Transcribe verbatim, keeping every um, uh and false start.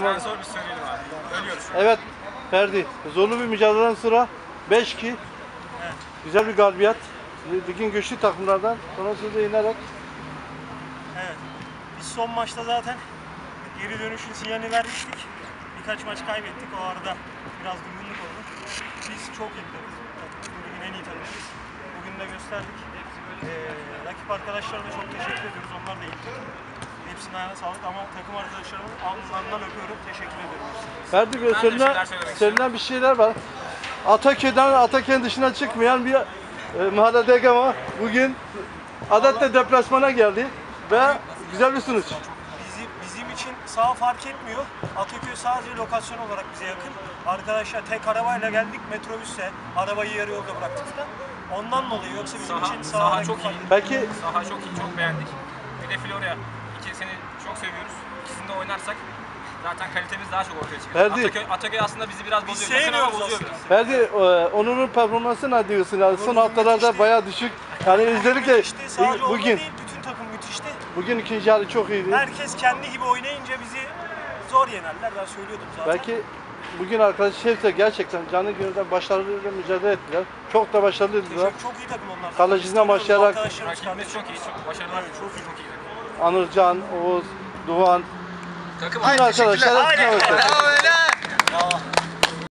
Sen sor biz söyleyelim abi. Ölüyoruz. Evet Ferdi, zorlu bir mücadeleden sonra beş iki. Evet. Güzel bir galibiyet. Ligin güçlü takımlardan sonra size inerek. Evet. Biz son maçta zaten geri dönüşün sinyalini vermiştik. Birkaç maç kaybettik. O arada biraz durgunluk oldu. Biz çok iyi bir takımız. Ligin en iyi takımıyız. Bugün de gösterdik. Ee, rakip arkadaşlarına çok teşekkür ediyoruz. Onlar da iyi bir takım. Hepsinin ayağına sağlık ama takım arkadaşlarımın alnından öpüyorum. Teşekkür ediyorum. Ferdi Bey, söylenen, söylenen bir şeyler var. Ataköy'den Ataköy'ün dışına çıkmayan bir e, mahallede ama bugün Adat'ta deplasmana geldi ve güzel bir sonuç. Bizi, bizim için sağ fark etmiyor. Ataköy sadece lokasyon olarak bize yakın. Arkadaşlar tek arabayla geldik, metrobüse. Arabayı yarı yolda bıraktık da. Ondan dolayı yoksa bizim Saha, için saha sahadaki çok iyi. fark- Belki Saha çok iyi, çok beğendik. Bir de Florya. İki seni çok seviyoruz. İkisinde oynarsak zaten kalitemiz daha çok ortaya çıkıyor. Ferdi. Ataköy, Ataköy aslında bizi biraz Biz bozuyor. Yakın ama sevmiyoruz bozuyor aslında. biraz. Ferdi, e, Onur'un performansı ne diyorsun? Yani son haftalarda müthişti. bayağı düşük. Yani özellikle Müthişti. Sadece orada bugün değil, bütün takım müthişti. bugün ikinci yarı çok iyiydi. Herkes kendi gibi oynayınca bizi zor yenerler. Ben söylüyordum zaten. Belki bugün arkadaş hepsi gerçekten canı gönülden başarılı mücadele ettiler. Çok da başarılıydılar. Teşekkür, çok iyi takım onlar. Kaleciden başlayarak- Arkadaşlarımız Rakibimiz çok iyi, çok başarılı. Evet, çok iyi. Çok iyi. Anırcan, Oğuz, Doğan, Takım bütün arkadaşlar hepsine Aynen. hoşçakalın.